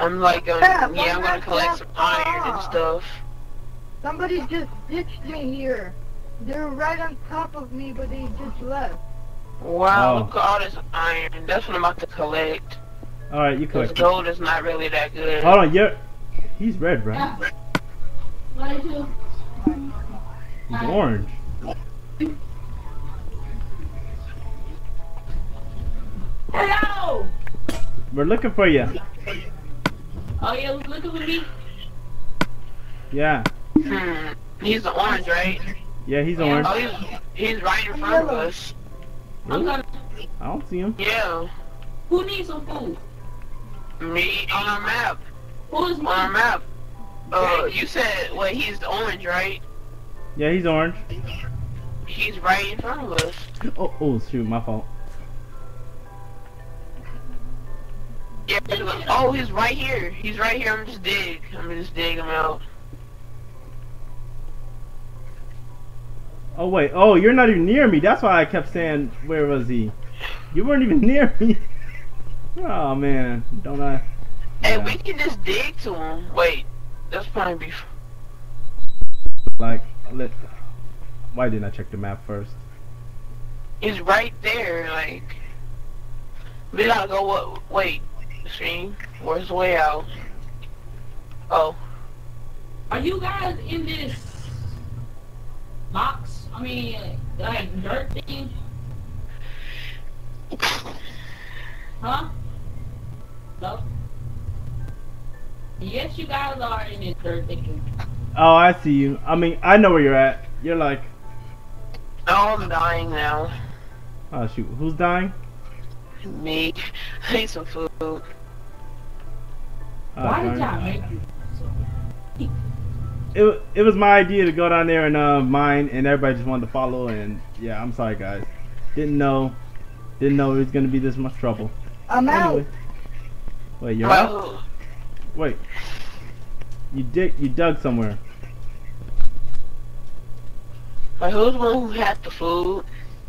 I'm like, Yeah, yeah, I'm gonna collect some iron and stuff. Somebody just ditched me here. They're right on top of me, but they just left. Wow, Oh. look at all this iron. That's what I'm about to collect. Alright, you Because collect. gold is not really that good. Hold on, he's red, right? He's orange. Hello! We're looking for you. Oh, yeah, looking for me? Yeah. He's the orange, right? Yeah, he's orange. Oh, he's right in front of us. I'm gonna... I don't see him. Yeah. Who needs some food? Me on our map. Who is me? On our map. You said, wait, he's the orange, right? Yeah, he's orange. He's right in front of us. Oh, shoot, my fault. Yeah. Oh, he's right here. He's right here. I'm just dig him out. Oh, wait. Oh, you're not even near me. That's why I kept saying, where was he? You weren't even near me. Oh, man. Don't I? Hey, Yeah. we can just dig to him. Wait, that's probably Like, why didn't I check the map first? He's right there. Like, we gotta go. Wait, stream. Where's the way out? Oh, Are you guys in this box? I mean, like dirt thing? Huh? No? Yes, you guys are in this dirt thing. Oh, I see you. I mean, I know where you're at. You're like, oh, I'm dying now. oh shoot, who's dying? Me. I need some food. Why did darn y'all it. make you? It was my idea to go down there and mine, and everybody just wanted to follow. And yeah, I'm sorry guys. Didn't know it was gonna be this much trouble. I'm out. Anyway. Wait, you're out? Well, Wait. You dug somewhere. who's the one who had the food?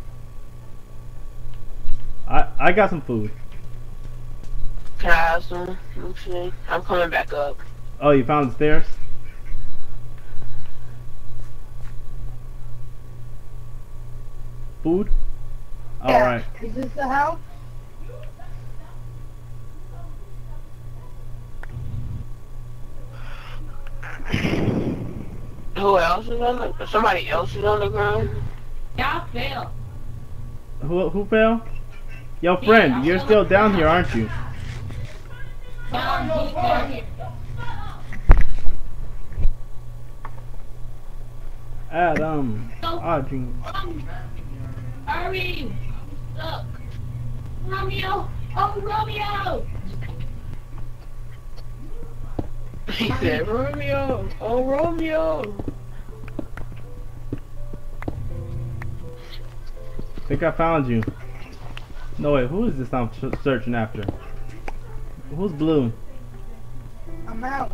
I got some food. Can I have some? Okay. I'm coming back up. Oh, you found the stairs? Food? Yeah. Alright. Is this the house? Who else is on the? Somebody else is on the ground. Y'all fail. Who fell? Yo, friend, you're still down here, aren't you? Y'all keep down here. Adam. Audrey. Hurry! Look! Romeo! Oh, Romeo! He said, Romeo! Oh, Romeo! I think I found you. No, wait, who is this I'm searching after? Who's blue? I'm out.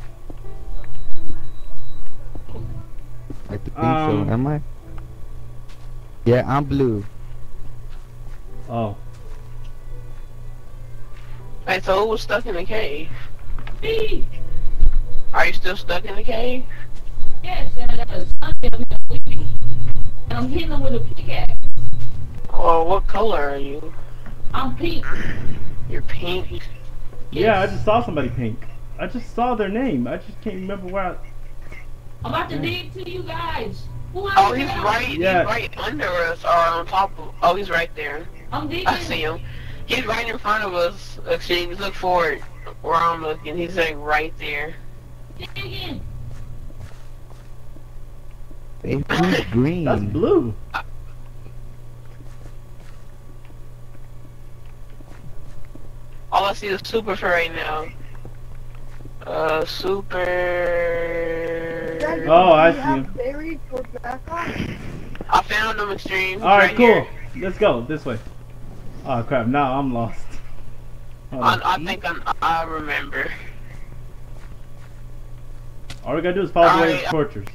I think so. Am I? Yeah, I'm blue. Oh. Wait, so who was stuck in the cave? Me! Are you still stuck in the cave? Yes, and I'm hitting him with a pickaxe. Or what color are you? I'm pink. You're pink. Yeah, I just saw somebody pink. I just saw their name. I just can't remember where I'm about to dig to you guys. Who Oh, else he's is right. Yeah. He's right under us, or on top of. Oh, he's right there. I'm digging. I see him. He's right in front of us. Actually, look forward. Where I'm looking, he's like right there. Digging. Hey, who's green? that's blue. All I see is super for right now. Super. Oh, I Do you see have him. berries for backup? I found him extreme. Alright, cool. Here. Let's go. This way. Oh crap, now I'm lost. Hold on. I think I remember. All we gotta do is follow the way Alright. of tortures.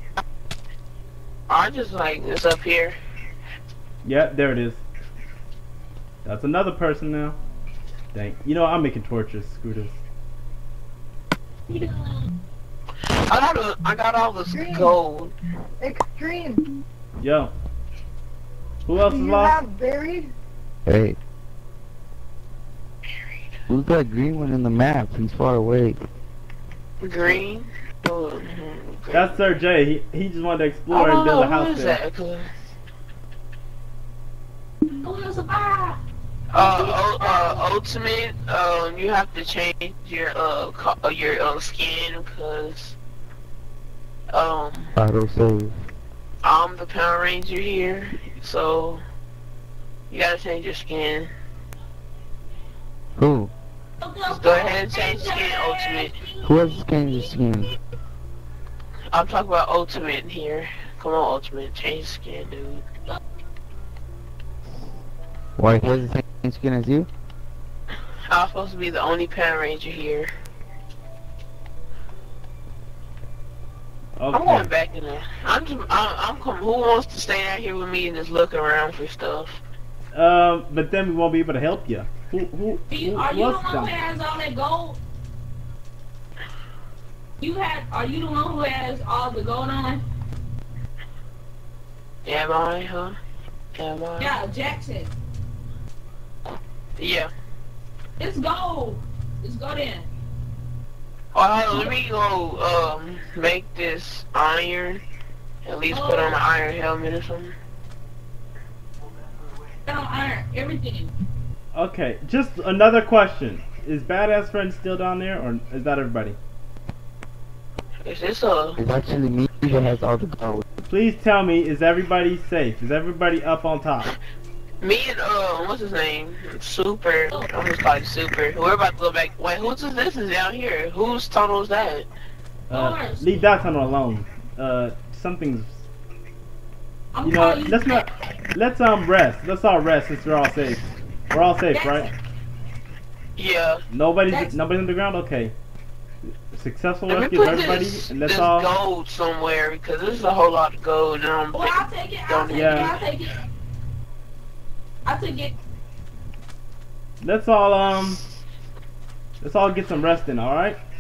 I just like this up here. Yeah, there it is. That's another person now. Dang. You know, I'm making torches. Screw this. I got all this Green. gold. Extreme. Yo. Who else Do is you lost? have berries? Hey. Who's that green one in the map? He's far away. Green. Oh, green. That's Sir J. He just wanted to explore and build a Who house is there. that? 'Cause- Who will survive? Ultimate. You have to change your skin because Auto save. I'm the Power Ranger here, so you gotta change your skin. Who? Just go ahead and change skin, Ultimate. Who has changed his skin? I'm talking about Ultimate here. Come on, Ultimate, change skin, dude. Why, he has the same skin as you? I'm supposed to be the only Power Ranger here. I'm going Okay. back in there. I'm coming. Who wants to stay out here with me and just look around for stuff? But then we won't be able to help you. Are you the What's one who them? has all that gold? Are you the one who has all the gold on? Am I, huh? Am I? Yeah, Jackson. Yeah. It's gold. It's gold in. Oh, let me go, make this iron. At least put on an iron helmet or something. Down iron, everything. Okay, just another question. Is Badass Friend still down there, or is that everybody? Is this a... It's actually me that has all the gold. Please tell me, is everybody safe? Is everybody up on top? Me and, what's his name? Super. I'm just calling Super. We're about to go back. Wait, this is down here? Whose tunnel is that? Leave that tunnel alone. Something's... I'm You know, calling let's not... Let's rest. Let's all rest since we're all safe. We're all safe, right? Yeah. Nobody's on the ground? Okay. Successful Let me rescue put of everybody, this and let's all... gold somewhere because this is a whole lot of gold and I'm Well, I'll take it. I'll take Yeah. it. I'll take it. I'll take it. Let's all get some rest in, alright?